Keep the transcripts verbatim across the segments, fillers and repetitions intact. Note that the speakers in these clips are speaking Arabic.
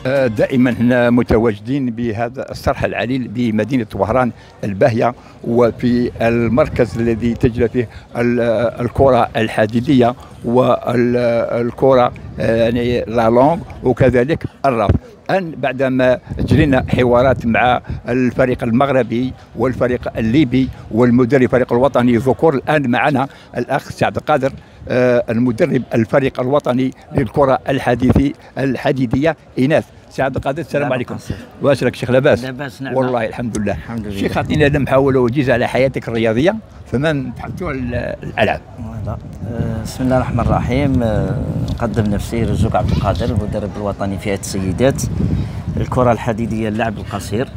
آه، دائما احنا متواجدين بهذا الصرح العليل بمدينه وهران الباهيه، وفي المركز الذي تجري فيه ال- الكره الحديديه والكره يعني لا لونغ وكذلك الرف. الآن بعدما جرينا حوارات مع الفريق المغربي والفريق الليبي والمدرب الفريق الوطني ذكور، الآن معنا الأخ سعد القادر آه، المدرب الفريق الوطني للكرة الحديثي الحديدية إناث. سعد القادر، السلام عليكم. واشرك شيخ؟ لاباس؟ لاباس، نعم. والله الحمد لله. الحمد لله. شيخ، اعطينا لمحة ولو وجيزة على حياتك الرياضية، فما نتحدثوا على الألعاب. آه، بسم الله الرحمن الرحيم. آه، نقدم نفسي رزوق عبد القادر، المدرب الوطني فئة السيدات الكرة الحديدية اللعب القصير.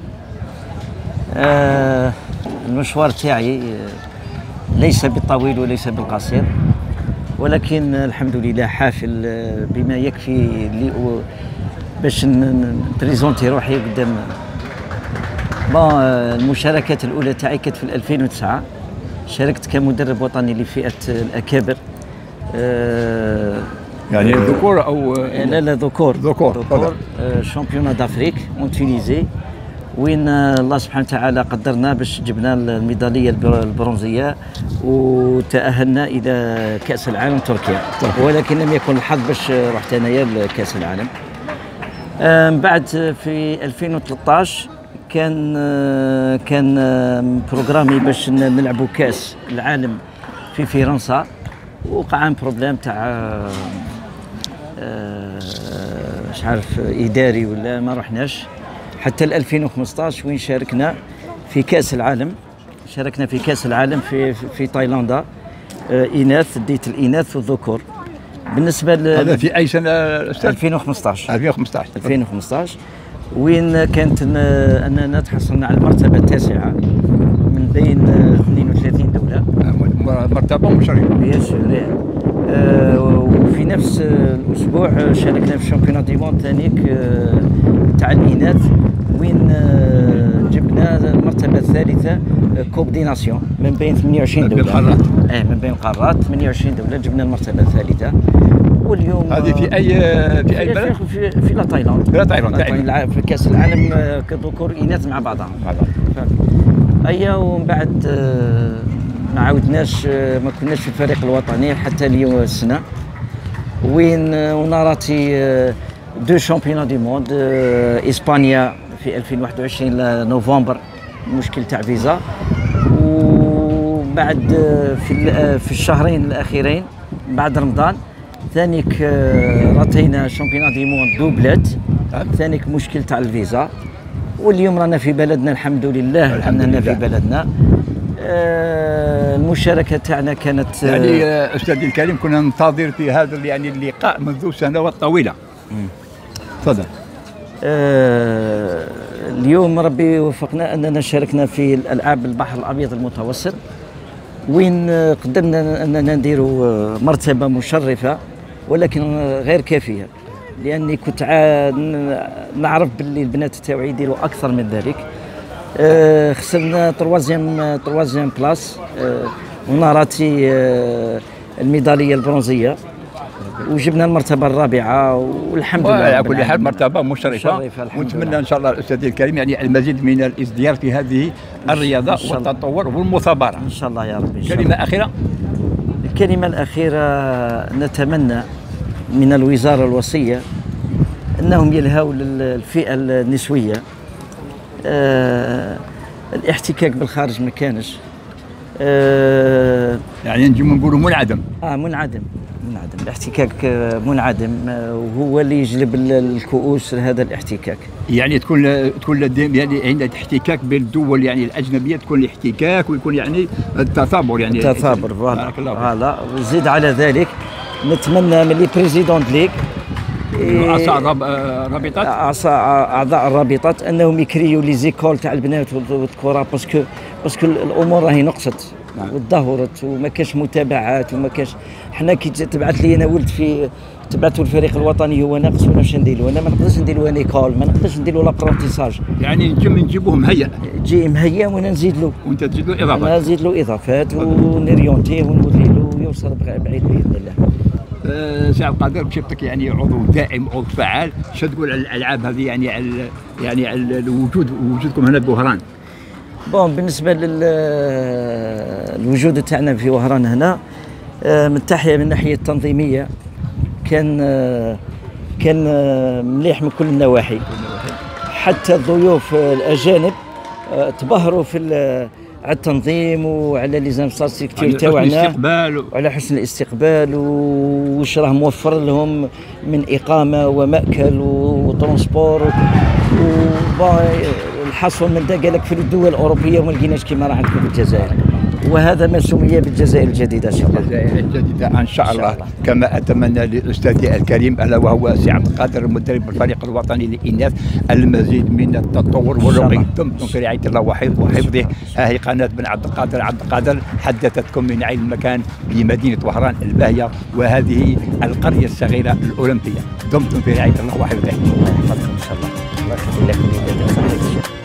آه، المشوار تاعي ليس بالطويل وليس بالقصير، ولكن الحمد لله حافل بما يكفي لي باش نبريزونتي روحي قدام. بون المشاركات الاولى تاعي كانت في ألفين وتسعة، شاركت كمدرب وطني لفئه الاكابر. أه يعني ذكور او لا لا ذكور ذكور ذكور شامبيون دافريك اون تونيزي، وين الله سبحانه وتعالى قدرنا باش جبنا الميداليه البرونزيه وتاهلنا الى كاس العالم تركيا، ولكن لم يكن الحظ باش رحت انايا لكاس العالم. من بعد في ألفين وثلاثطاش كان كان بروغرامي باش نلعبوا كاس العالم في فرنسا، وقع بروبليم تاع مش عارف اداري ولا ما رحناش حتى ل ألفين وخمسطاش، وين شاركنا في كاس العالم. شاركنا في كاس العالم في في تايلاندا، اناث، ديت الاناث والذكور. بالنسبه ل هذا في اي سنه استاذ؟ ألفين وخمسطاش ألفين وخمسطاش ألفين وخمسطاش، وين كانت اننا تحصلنا على المرتبه التاسعه من بين اثنين وثلاثين دوله، مرتبه مشرفه. بيان سور. آه، وفي نفس الاسبوع شاركنا في شامبيونات دي موند ثانيك آه، تاع الاناث، وين آه، جبنا المرتبه الثالثه آه، كوب دي ناسيون من بين ثمانية وعشرين دوله. من بين القارات. اه من بين القارات ثمانية وعشرين دوله جبنا المرتبه الثالثه. واليوم هذه في اي في اي بلد؟ في, في, في لا تايلاند. في لا تايلاند في كاس العالم آه، كذكور اناث مع بعضها. مع بعض. ايا ومن بعد آه، ما عاودناش، آه، ما كناش في الفريق الوطني حتى اليوم السنه، وين آه، وناراتي آه، دو شامبيون دي موند آه، اسبانيا في ألفين وواحد وعشرين نوفمبر، مشكل تاع فيزا. وبعد آه، في آه، في الشهرين الاخيرين بعد رمضان ثانيك آه، راتينا شامبيون دي موند دوبلات، ثانيك مشكل تاع الفيزا. واليوم رانا في بلدنا الحمد لله، اننا في بلدنا. آه، المشاركه تاعنا كانت آه يعني آه، استاذي الكريم، كنا ننتظر في هذا يعني اللقاء منذ سنوات طويله. تفضل. آه، اليوم ربي وفقنا اننا شاركنا في الالعاب البحر الابيض المتوسط، وين آه، قدرنا اننا نديروا آه، مرتبه مشرفه، ولكن آه، غير كافيه، لاني كنت نعرف باللي البنات تاعي يديروا اكثر من ذلك. آه، خسرنا تروازيام تروازيام بلاس، آه، وناراتي آه، الميداليه البرونزيه، وجبنا المرتبه الرابعه، والحمد لله. على كل حال مرتبه مشرفه، مشرفة ونتمنى ان شاء الله الاستاذ الكريم يعني المزيد من الازدياد في هذه الرياضه والتطور والمثابره ان شاء الله يا رب. كلمه اخيره. الكلمه الاخيره، نتمنى من الوزاره الوصيه انهم يلهوا للفئه النسويه. آه الاحتكاك بالخارج ما كانش، آه يعني نجي نقولوا منعدم. اه منعدم منعدم الاحتكاك آه منعدم، آه وهو اللي يجلب الكؤوس لهذا الاحتكاك. يعني تكون تكون يعني عند احتكاك بين الدول يعني الاجنبيه، تكون الاحتكاك ويكون يعني التثابر، يعني التثابر. فوالا وزيد على ذلك نتمنى من لي بريزيدونت ليغ، اعضاء الرابطات اعضاء الرابطات انهم يكريوا لي زيكول تاع البنات والكره، باسكو باسكو الامور راهي نقصت وتدهورت، وما كاش متابعات، وما كاش. حنا كي تبعث لي انا ولد في تبعثوا الفريق الوطني هو ناقص، ولا واش نديروا؟ انا ما نقدرش نديروا نيكول، ما نقدرش نديروا لابرونتيساج. يعني نجم نجيبوه مهيأ، جي مهيأ وانا نزيد له، وانت تزيد له اضافات. انا نزيد له اضافات ونريونتيه ونوري له يوصل بعيد باذن الله. آه، سي عبد القادر بصفتك يعني عضو دائم عضو فعال، شنو تقول على الالعاب هذه يعني على يعني على الوجود وجودكم هنا بوهران؟ بون بالنسبه للوجود تاعنا في وهران هنا، آه، من تحيه من الناحيه التنظيميه كان آه، كان آه، مليح من كل النواحي. حتى الضيوف الاجانب آه، تبهروا في على التنظيم وعلى لي زانفراستركتور تاعنا وعلى حسن الاستقبال، واش راه موفر لهم من اقامه وماكل وترونسبور. والحصول من ذا قال لك في الدول الاوروبيه وما لقيناش كما راه عندكم في الجزائر، وهذا ما سمي بالجزائر الجديده ان شاء الله. الجزائر الجديده ان شاء الله, الله. كما اتمنى لاستاذي الكريم الا وهو سي عبد القادر المدرب الفريق الوطني للاناث المزيد من التطور والرقي. دمتم في رعايه الله وحفظه. ها هي قناه بن عبد القادر عبد القادر حدثتكم من عين المكان في مدينه وهران الباهيه، وهذه القريه الصغيره الاولمبيه. دمتم في رعايه الله وحفظه. الله يحفظكم ان شاء الله. الله يخلي لكم.